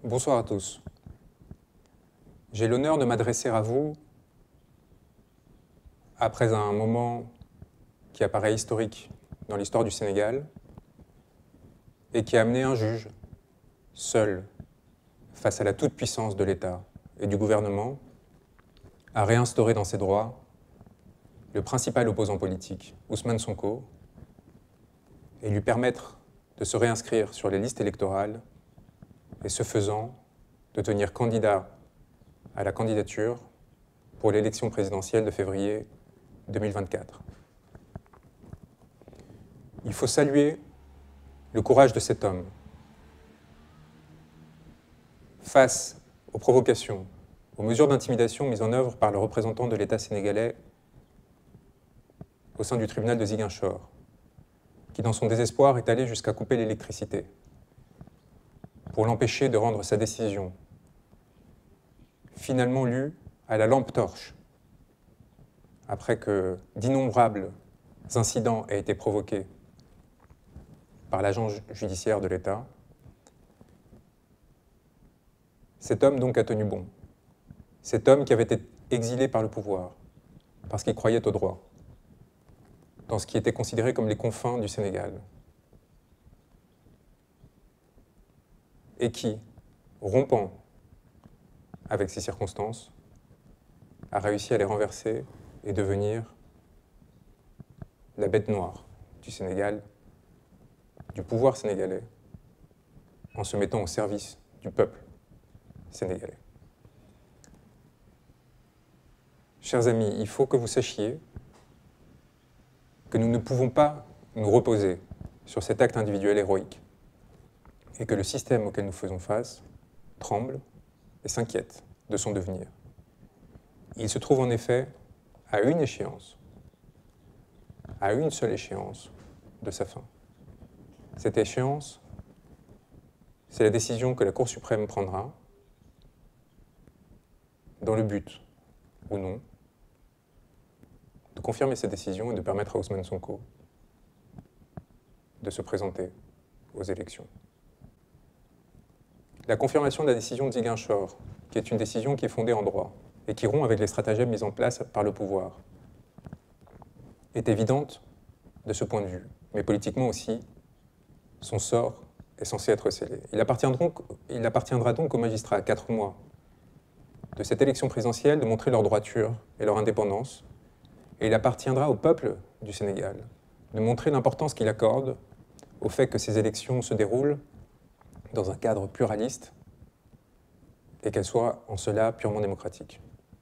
Bonsoir à tous. J'ai l'honneur de m'adresser à vous après un moment qui apparaît historique dans l'histoire du Sénégal et qui a amené un juge, seul, face à la toute-puissance de l'État et du gouvernement, à réinstaurer dans ses droits le principal opposant politique, Ousmane Sonko, et lui permettre de se réinscrire sur les listes électorales et, ce faisant, de devenir candidat à la candidature pour l'élection présidentielle de février 2024. Il faut saluer le courage de cet homme face aux provocations, aux mesures d'intimidation mises en œuvre par le représentant de l'État sénégalais au sein du tribunal de Ziguinchor, qui dans son désespoir est allé jusqu'à couper l'électricité pour l'empêcher de rendre sa décision, finalement lue à la lampe torche, après que d'innombrables incidents aient été provoqués par l'agent judiciaire de l'État. Cet homme donc a tenu bon. Cet homme qui avait été exilé par le pouvoir, parce qu'il croyait au droit, dans ce qui était considéré comme les confins du Sénégal, et qui, rompant avec ces circonstances, a réussi à les renverser et devenir la bête noire du Sénégal, du pouvoir sénégalais, en se mettant au service du peuple sénégalais. Chers amis, il faut que vous sachiez que nous ne pouvons pas nous reposer sur cet acte individuel héroïque et que le système auquel nous faisons face tremble et s'inquiète de son devenir. Il se trouve en effet à une échéance, à une seule échéance de sa fin. Cette échéance, c'est la décision que la Cour suprême prendra dans le but, ou non, de confirmer cette décision et de permettre à Ousmane Sonko de se présenter aux élections. La confirmation de la décision de Ziguinchor, qui est une décision qui est fondée en droit et qui rompt avec les stratagèmes mis en place par le pouvoir, est évidente de ce point de vue, mais politiquement aussi, son sort est censé être scellé. Il appartiendra donc aux magistrats à 4 mois de cette élection présidentielle de montrer leur droiture et leur indépendance, et il appartiendra au peuple du Sénégal de montrer l'importance qu'il accorde au fait que ces élections se déroulent dans un cadre pluraliste et qu'elles soient en cela purement démocratiques.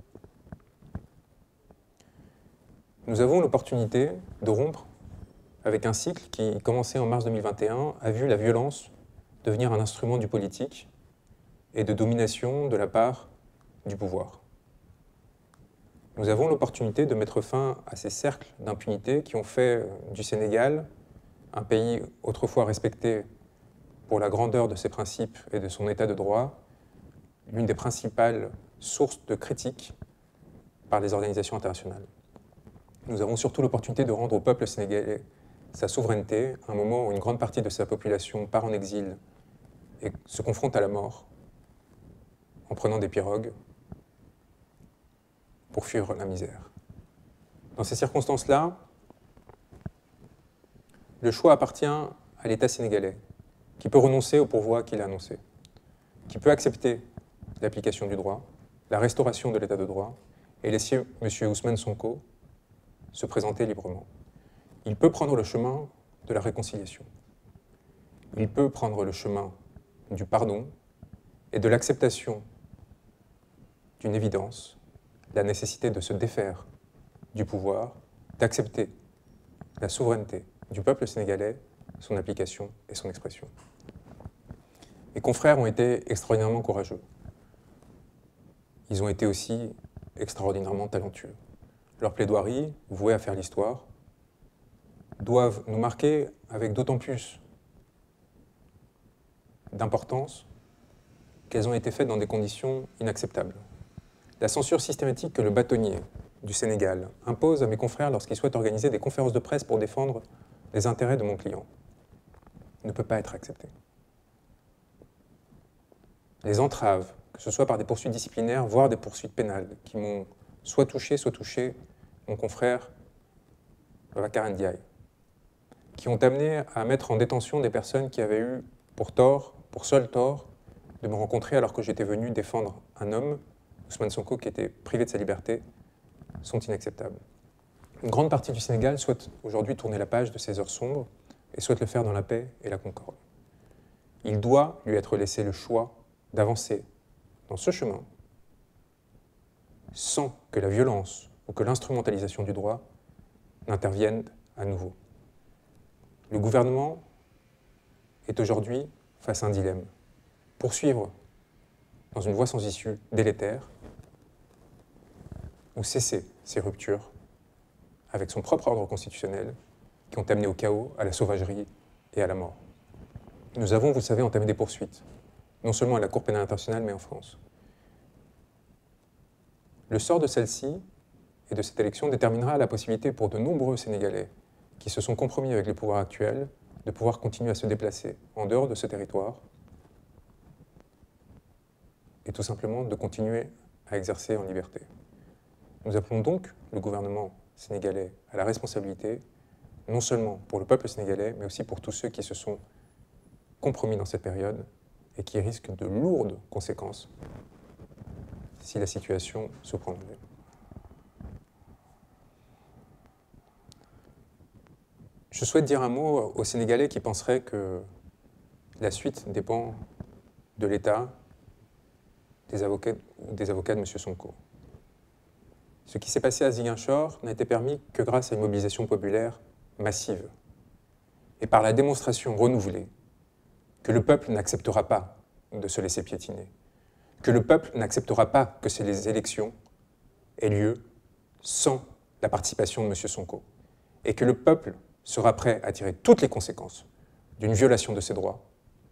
Nous avons l'opportunité de rompre avec un cycle qui, commencé en mars 2021, a vu la violence devenir un instrument du politique et de domination de la part du pouvoir. Nous avons l'opportunité de mettre fin à ces cercles d'impunité qui ont fait du Sénégal un pays autrefois respecté pour la grandeur de ses principes et de son état de droit, l'une des principales sources de critiques par les organisations internationales. Nous avons surtout l'opportunité de rendre au peuple sénégalais sa souveraineté, à un moment où une grande partie de sa population part en exil et se confronte à la mort en prenant des pirogues pour fuir la misère. Dans ces circonstances-là, le choix appartient à l'État sénégalais, qui peut renoncer au pourvoi qu'il a annoncé, qui peut accepter l'application du droit, la restauration de l'état de droit, et laisser M. Ousmane Sonko se présenter librement. Il peut prendre le chemin de la réconciliation. Il peut prendre le chemin du pardon et de l'acceptation d'une évidence, la nécessité de se défaire du pouvoir, d'accepter la souveraineté du peuple sénégalais, son application et son expression. Mes confrères ont été extraordinairement courageux. Ils ont été aussi extraordinairement talentueux. Leurs plaidoiries, vouées à faire l'histoire, doivent nous marquer avec d'autant plus d'importance qu'elles ont été faites dans des conditions inacceptables. La censure systématique que le bâtonnier du Sénégal impose à mes confrères lorsqu'ils souhaitent organiser des conférences de presse pour défendre les intérêts de mon client ne peut pas être acceptée. les entraves, que ce soit par des poursuites disciplinaires, voire des poursuites pénales, qui m'ont soit touché mon confrère Babacar Ndiaye, qui ont amené à mettre en détention des personnes qui avaient eu pour seul tort, de me rencontrer alors que j'étais venu défendre un homme, Ousmane Sonko, qui était privé de sa liberté, sont inacceptables. Une grande partie du Sénégal souhaite aujourd'hui tourner la page de ces heures sombres et souhaite le faire dans la paix et la concorde. Il doit lui être laissé le choix d'avancer dans ce chemin sans que la violence ou que l'instrumentalisation du droit n'interviennent à nouveau. Le gouvernement est aujourd'hui face à un dilemme. Poursuivre dans une voie sans issue délétère ou cesser ces ruptures avec son propre ordre constitutionnel qui ont amené au chaos, à la sauvagerie et à la mort. Nous avons, vous le savez, entamé des poursuites, non seulement à la Cour pénale internationale, mais en France. Le sort de celle-ci et de cette élection déterminera la possibilité pour de nombreux Sénégalais qui se sont compromis avec les pouvoirs actuels de pouvoir continuer à se déplacer en dehors de ce territoire et tout simplement de continuer à exercer en liberté. Nous appelons donc le gouvernement sénégalais à la responsabilité, non seulement pour le peuple sénégalais, mais aussi pour tous ceux qui se sont compromis dans cette période et qui risquent de lourdes conséquences si la situation se prolongeait. Je souhaite dire un mot aux Sénégalais qui penseraient que la suite dépend de l'État, des avocats de M. Sonko. Ce qui s'est passé à Ziguinchor n'a été permis que grâce à une mobilisation populaire massive et par la démonstration renouvelée que le peuple n'acceptera pas de se laisser piétiner, que le peuple n'acceptera pas que ces élections aient lieu sans la participation de M. Sonko, et que le peuple sera prêt à tirer toutes les conséquences d'une violation de ses droits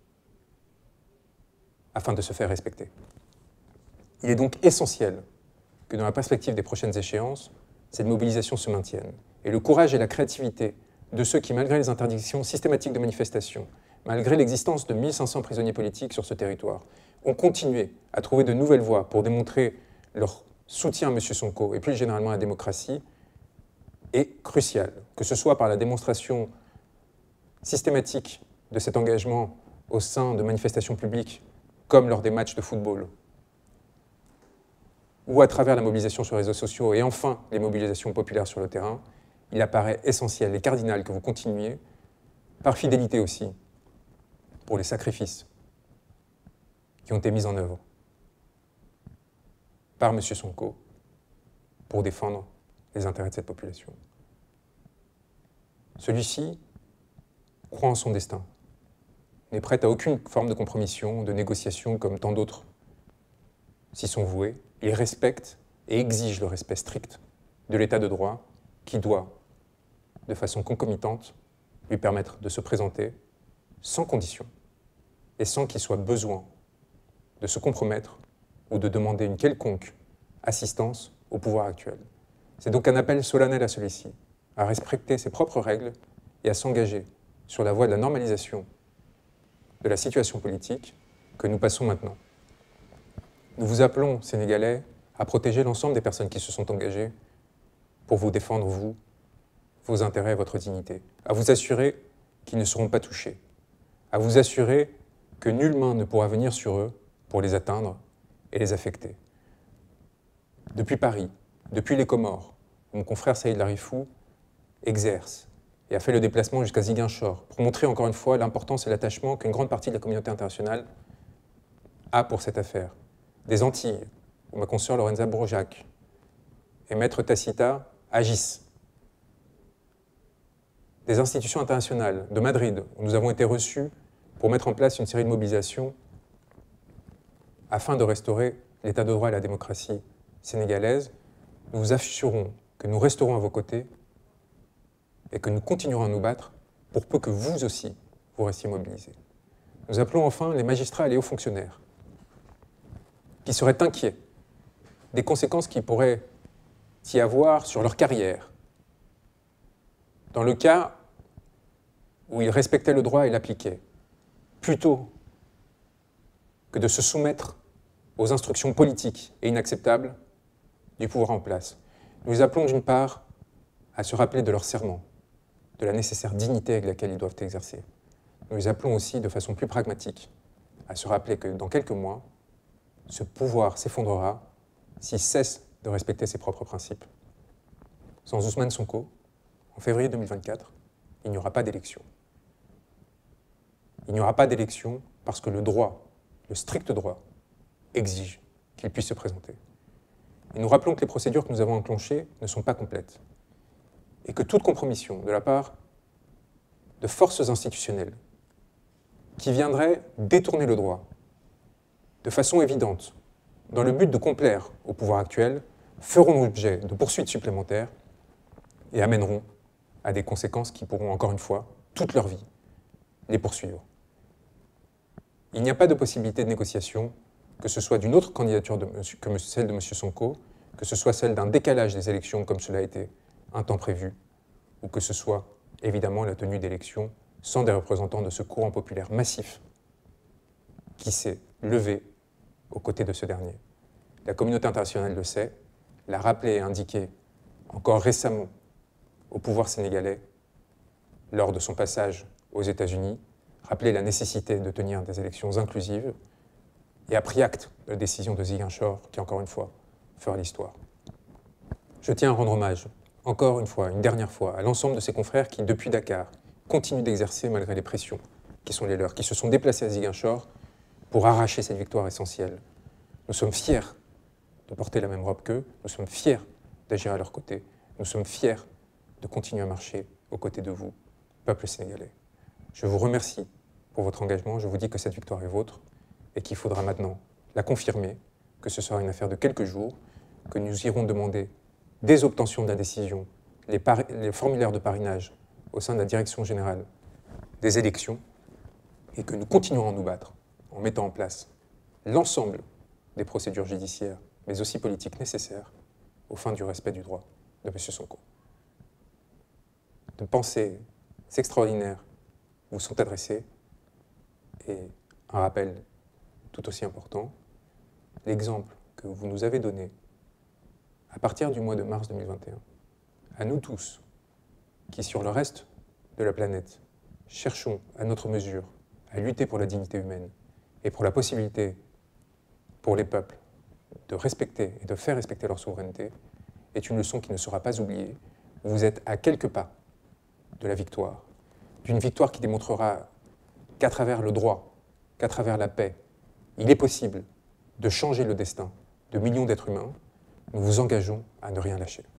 afin de se faire respecter. Il est donc essentiel que dans la perspective des prochaines échéances, cette mobilisation se maintienne. Et le courage et la créativité de ceux qui, malgré les interdictions systématiques de manifestation, malgré l'existence de 1500 prisonniers politiques sur ce territoire, ont continué à trouver de nouvelles voies pour démontrer leur soutien à M. Sonko et plus généralement à la démocratie, est crucial, que ce soit par la démonstration systématique de cet engagement au sein de manifestations publiques, comme lors des matchs de football, ou à travers la mobilisation sur les réseaux sociaux, et enfin les mobilisations populaires sur le terrain, il apparaît essentiel et cardinal que vous continuiez, par fidélité aussi, pour les sacrifices qui ont été mis en œuvre par M. Sonko pour défendre les intérêts de cette population. Celui-ci croit en son destin, n'est prêt à aucune forme de compromission, de négociation comme tant d'autres s'y sont voués. Il respecte et exige le respect strict de l'état de droit qui doit, de façon concomitante, lui permettre de se présenter sans condition et sans qu'il soit besoin de se compromettre ou de demander une quelconque assistance au pouvoir actuel. C'est donc un appel solennel à celui-ci, à respecter ses propres règles et à s'engager sur la voie de la normalisation de la situation politique que nous passons maintenant. Nous vous appelons, Sénégalais, à protéger l'ensemble des personnes qui se sont engagées pour vous défendre, vous, vos intérêts et votre dignité, à vous assurer qu'ils ne seront pas touchés, à vous assurer que nulle main ne pourra venir sur eux pour les atteindre et les affecter. Depuis Paris, depuis les Comores, mon confrère Saïd Larifou exerce et a fait le déplacement jusqu'à Ziguinchor pour montrer encore une fois l'importance et l'attachement qu'une grande partie de la communauté internationale a pour cette affaire. Des Antilles, où ma consoeur Lorenza Bourjac et Maître Tacita agissent. Des institutions internationales de Madrid, où nous avons été reçus pour mettre en place une série de mobilisations afin de restaurer l'état de droit et la démocratie sénégalaise. Nous vous assurons que nous resterons à vos côtés et que nous continuerons à nous battre pour peu que vous aussi, vous restiez mobilisés. Nous appelons enfin les magistrats et les hauts fonctionnaires qui seraient inquiets des conséquences qui pourraient y avoir sur leur carrière, dans le cas où ils respectaient le droit et l'appliquaient, plutôt que de se soumettre aux instructions politiques et inacceptables du pouvoir en place. Nous les appelons d'une part à se rappeler de leur serment, de la nécessaire dignité avec laquelle ils doivent exercer. Nous les appelons aussi de façon plus pragmatique à se rappeler que dans quelques mois, ce pouvoir s'effondrera s'il cesse de respecter ses propres principes. Sans Ousmane Sonko, en février 2024, il n'y aura pas d'élection. Il n'y aura pas d'élection parce que le droit, le strict droit, exige qu'il puisse se présenter. Et nous rappelons que les procédures que nous avons enclenchées ne sont pas complètes et que toute compromission de la part de forces institutionnelles qui viendraient détourner le droit de façon évidente dans le but de complaire au pouvoir actuel feront l'objet de poursuites supplémentaires et amèneront à des conséquences qui pourront, encore une fois, toute leur vie, les poursuivre. Il n'y a pas de possibilité de négociation, que ce soit d'une autre candidature que celle de M. Sonko, que ce soit celle d'un décalage des élections comme cela a été un temps prévu, ou que ce soit évidemment la tenue d'élections sans des représentants de ce courant populaire massif qui s'est levé aux côtés de ce dernier. La communauté internationale le sait, l'a rappelé et indiqué encore récemment au pouvoir sénégalais lors de son passage aux États-Unis, rappelé la nécessité de tenir des élections inclusives et a pris acte de la décision de Ziguinchor qui, encore une fois, fera l'histoire. Je tiens à rendre hommage, encore une fois, une dernière fois, à l'ensemble de ses confrères qui, depuis Dakar, continuent d'exercer malgré les pressions qui sont les leurs, qui se sont déplacés à Ziguinchor pour arracher cette victoire essentielle. Nous sommes fiers de porter la même robe qu'eux, nous sommes fiers d'agir à leur côté, nous sommes fiers de continuer à marcher aux côtés de vous, peuple sénégalais. Je vous remercie pour votre engagement, je vous dis que cette victoire est vôtre et qu'il faudra maintenant la confirmer, que ce sera une affaire de quelques jours, que nous irons demander dès obtention de la décision les formulaires de parrainage au sein de la Direction générale des élections et que nous continuerons à nous battre en mettant en place l'ensemble des procédures judiciaires, mais aussi politiques nécessaires aux fins du respect du droit de M. Sonko. De pensées extraordinaires vous sont adressées et un rappel tout aussi important, l'exemple que vous nous avez donné à partir du mois de mars 2021, à nous tous qui, sur le reste de la planète, cherchons à notre mesure à lutter pour la dignité humaine et pour la possibilité pour les peuples de respecter et de faire respecter leur souveraineté, est une leçon qui ne sera pas oubliée. Vous êtes à quelques pas de la victoire, d'une victoire qui démontrera qu'à travers le droit, qu'à travers la paix, il est possible de changer le destin de millions d'êtres humains. Nous vous engageons à ne rien lâcher.